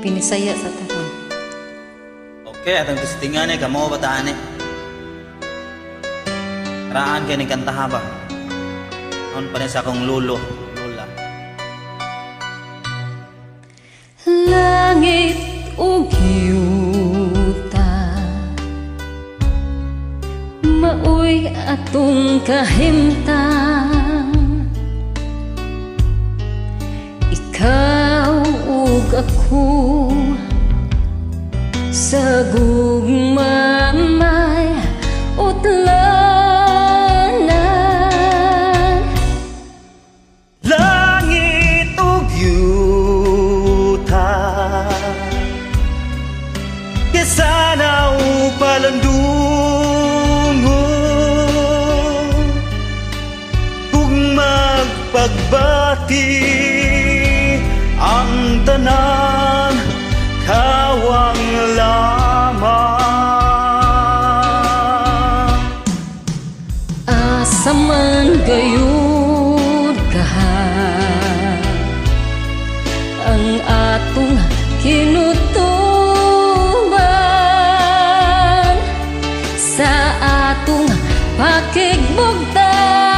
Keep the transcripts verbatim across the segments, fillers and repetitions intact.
pinisaya sa taron. Okay, atong testingan eh, kamo bataan eh. Karaan kayo ng kantaha ba? Noon pa rin sa akong lulo, lola. Langit ug yuta, maoy atong kahimtang. Ikaw ug ako sa gugmamay utlanan. Langit ug yuta, kesana upalandungo, kung magpagbati ang tanan kawang lamang. Asa man gayud kaha ang atong kinutuban sa atong pakigbugtaw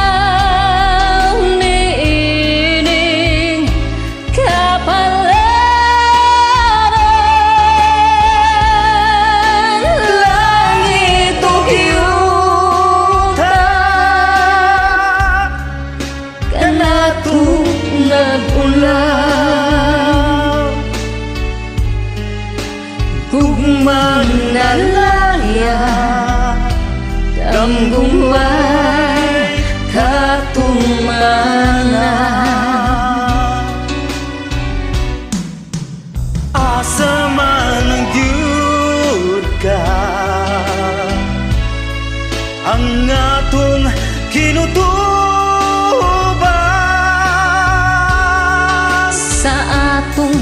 niining kapalaran. Langit ug yuta, kanatong nag-ulaw, gugmang nalaya, damgong may katumanan. Asa man ang gyud ka ang atong kinutuban Sa atong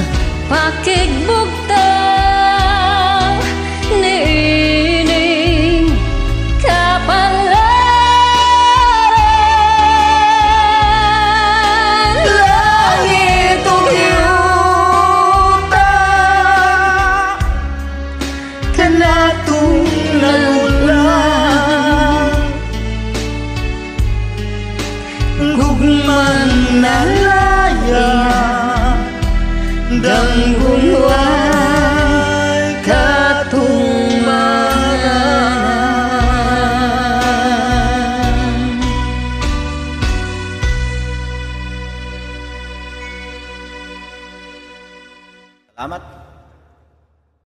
pakigbugtaw niining kapalaran. Langit ug yuta, kanatong nagulang, gugmang nalaya, damgong way katumanan. Salamat.